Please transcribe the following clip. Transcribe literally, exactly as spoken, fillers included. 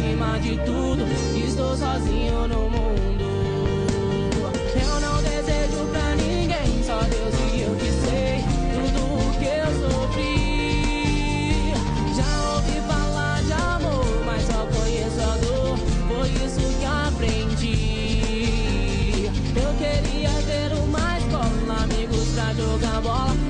acima de tudo, estou sozinho no mundo. Eu não desejo pra ninguém, só Deus e eu que sei tudo o que eu sofri. Já ouvi falar de amor, mas só conheço a dor, foi isso que aprendi. Eu queria ter uma escola, amigos pra jogar bola,